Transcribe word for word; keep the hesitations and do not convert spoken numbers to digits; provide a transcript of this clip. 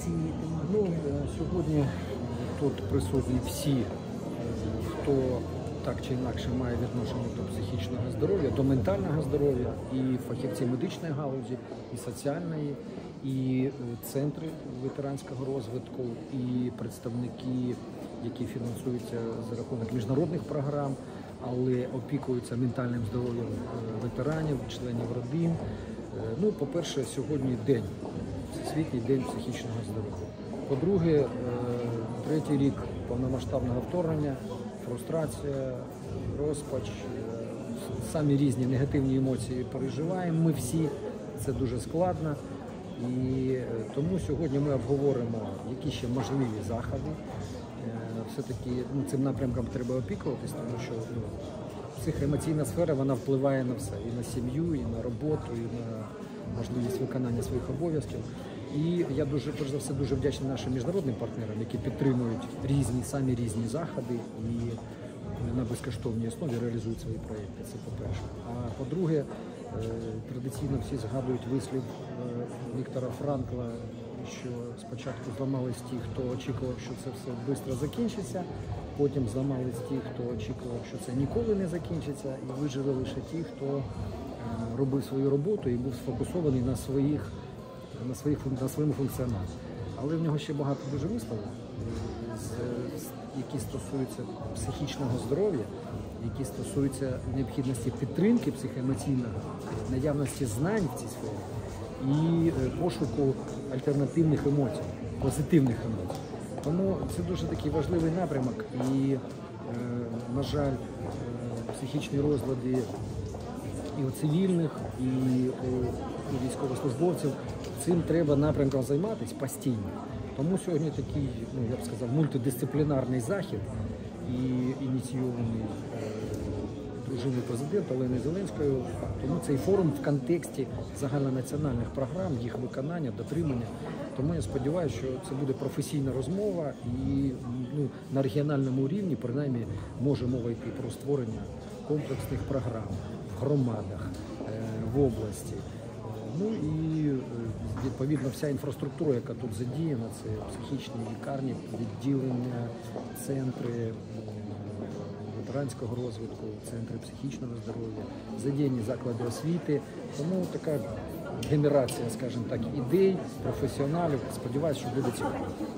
оцінюєте? Ну, сьогодні тут присутні всі, хто так чи інакше має відношення до психічного здоров'я, до ментального здоров'я, і фахівці медичної галузі, і соціальної, і центри ветеранського розвитку, і представники, які фінансуються за рахунок міжнародних програм, але опікуються ментальним здоров'ям ветеранів, членів родин. Ну, по-перше, сьогодні день, Всесвітній день психічного здоров'я. По-друге, третій рік повномасштабного вторгнення, фрустрація, розпач, самі різні негативні емоції переживаємо ми всі, це дуже складно. І тому сьогодні ми обговоримо, які ще можливі заходи. Все-таки ну, цим напрямком треба опікуватись, тому що ну, психоемоційна сфера, вона впливає на все, і на сім'ю, і на роботу, і на можливість виконання своїх обов'язків. І я дуже, перш за все, дуже вдячний нашим міжнародним партнерам, які підтримують різні, самі різні заходи і на безкоштовній основі реалізують свої проєкти, це по-перше. А по-друге, традиційно всі згадують вислів Віктора Франкла, що спочатку зламались ті, хто очікував, що це все швидко закінчиться, потім зламались ті, хто очікував, що це ніколи не закінчиться, і вижили лише ті, хто робив свою роботу і був сфокусований на, своїх, на, своїх, на своєму функціоналі. Але в нього ще багато дуже висловів, які стосуються психічного здоров'я, які стосуються необхідності підтримки психоемоційного, наявності знань в цій сфері і пошуку альтернативних емоцій, позитивних емоцій. Тому це дуже такий важливий напрямок і, на жаль, психічні розлади і у цивільних, і у військовослужбовців, цим треба напрямком займатися постійно. Тому сьогодні такий, ну, я б сказав, мультидисциплінарний захід, і ініційований дружиною президента Оленою Зеленською. Тому цей форум в контексті загальнонаціональних програм, їх виконання, дотримання. Тому я сподіваюся, що це буде професійна розмова і ну, на регіональному рівні, принаймні, може мова йти про створення комплексних програм в громадах, в області. Ну і, відповідно, вся інфраструктура, яка тут задіяна, це психічні лікарні, відділення, центри ветеранського розвитку, центри психічного здоров'я, задіяні заклади освіти. Тому така генерація, скажімо так, ідей, професіоналів. Сподіваюся, що буде цікаво.